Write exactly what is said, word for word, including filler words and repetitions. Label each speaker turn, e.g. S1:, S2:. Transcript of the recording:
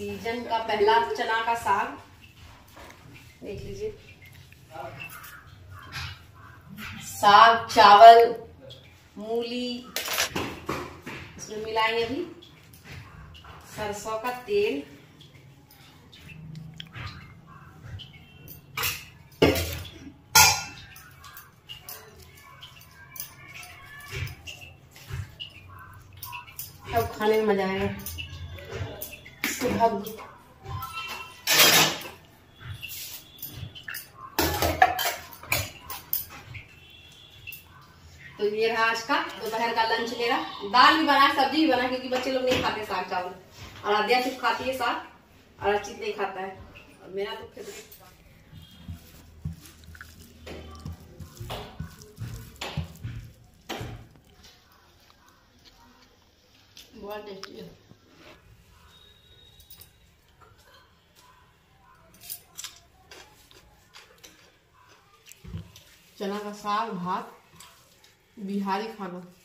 S1: Season का पहला चना का साग देख लीजिए। साग, चावल, मूली, इसमें मिलाएंगे अभी सरसों का तेल, अब खाने में मजा आएगा। सुबह तो ये रहा आज का दोपहर का लंच मेरा। दाल भी बना, सब्जी भी बना, क्योंकि बच्चे लोग नहीं खाते साग चावल। और आद्या सिर्फ खाती है साग और अर्चित नहीं खाता है। और मेरा तो फेवरेट बहुत टेस्टी है। चना का साग, भात, बिहारी खाना।